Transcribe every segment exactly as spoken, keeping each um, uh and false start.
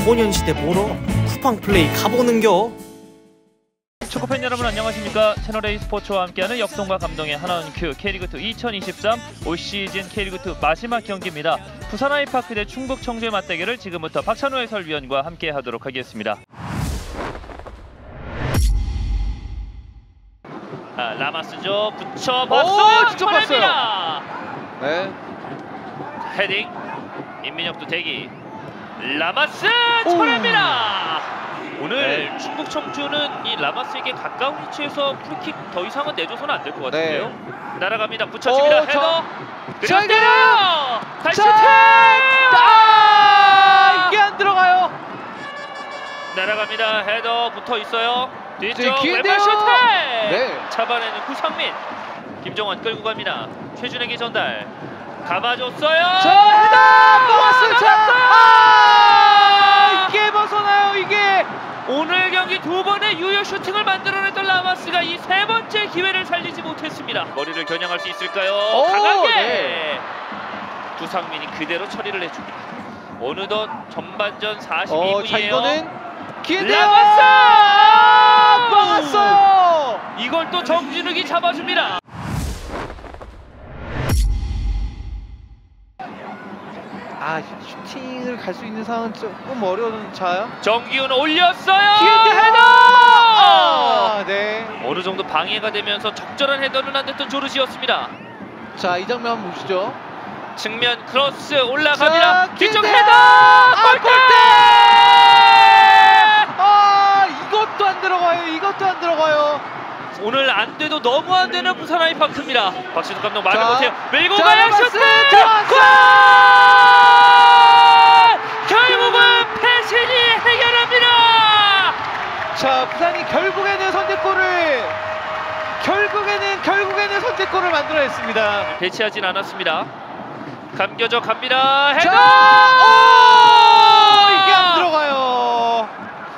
소년시대 보러 쿠팡 플레이 가보는겨. 축구팬 여러분 안녕하십니까. 채널A 스포츠와 함께하는 역동과 감동의 하나원 큐 K리그투 이천이십삼 올 시즌 K리그투 마지막 경기입니다. 부산 아이파크 대 충북 청주의 맞대결을 지금부터 박찬호 해설위원과 함께하도록 하겠습니다. 아, 라마스죠. 붙여봤어요. 직접 봤어요. 네. 헤딩. 임민혁도 대기. 라마스 쳐냅니다. 오늘 네. 충북 청주는 이 라마스에게 가까운 위치에서 프리킥 더 이상은 내줘서는 안 될 것 같은데요. 네. 날아갑니다. 붙여줍니다. 헤더. 저... 그리고 때려. 다시 슈팅. 아, 이게 안 들어가요. 날아갑니다. 헤더 붙어 있어요. 뒤쪽 네, 왼발 슈팅. 네. 잡아내는 구상민. 김정환 끌고 갑니다. 최준에게 전달. 감아줬어요. 저 헤더 먹었어요. 아, 이게 벗어나요. 이게 오늘 경기 두 번의 유효 슈팅을 만들어냈던 라마스가 이 세 번째 기회를 살리지 못했습니다. 머리를 겨냥할 수 있을까요? 오, 강하게 네. 구상민이 그대로 처리를 해줍니다. 어느덧 전반전 사십이 분이에요. 어, 자, 이거는 기회인데요. 라마스 아, 막았어요. 이걸 또 정진욱이 잡아줍니다. 아, 슈팅을 갈 수 있는 상황은 조금 어려운 차요. 정기훈 올렸어요. 기회인데 헤더. 아, 네. 어느 정도 방해가 되면서 적절한 헤더는 안 됐던 조르지였습니다. 자, 이 장면 한번 보시죠. 측면 크로스 올라갑니다. 뒤쪽 기회인데. 헤더. 아, 골대. 골대. 아, 이것도 안 들어가요. 이것도 안 들어가요. 오늘 안 돼도 너무 안 되는 부산 아이파크입니다. 박시숙 감독 말을 자, 못해요. 밀고 자, 가요. 라마스 슈팅! 들어갔어! 골! 결국은 패신이 해결합니다. 자, 부산이 결국에는 선제골을 결국에는 결국에는 선제골을 만들어냈습니다. 배치하진 않았습니다. 감겨져 갑니다. 헤더! 자, 오! 이게 안 들어가요.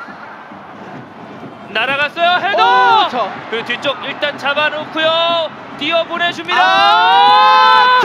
날아갔어요. 헤더! 오, 저. 그리고 뒤쪽 일단 잡아놓고요. 뛰어 보내줍니다. 아,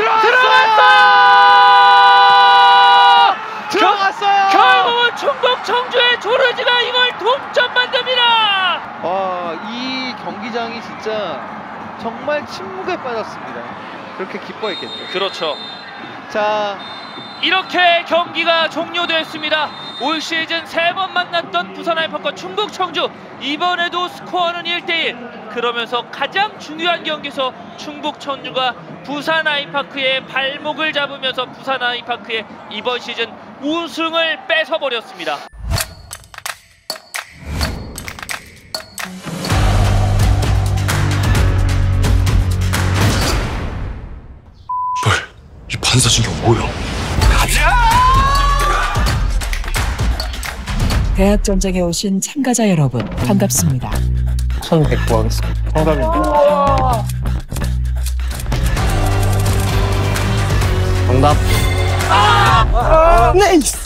들어갔어요. 들어갔어요. 결국은 충북 청주의 조르지가 이걸 동점 만듭니다. 와, 이 경기장이 진짜 정말 침묵에 빠졌습니다. 그렇게 기뻐했겠죠. 그렇죠. 자, 이렇게 경기가 종료됐습니다. 올 시즌 세 번 만났던 부산 아이파크와 충북 청주, 이번에도 스코어는 일 대 일. 그러면서 가장 중요한 경기에서 충북 청주가 부산 아이파크의 발목을 잡으면서 부산 아이파크의 이번 시즌 우승을 뺏어버렸습니다. 뭘, 이 반사신경 뭐야? 대학 전쟁에 오신 참가자 여러분 반갑습니다. 천백구 하겠습니다. 정답입니다. 정답. 네이스.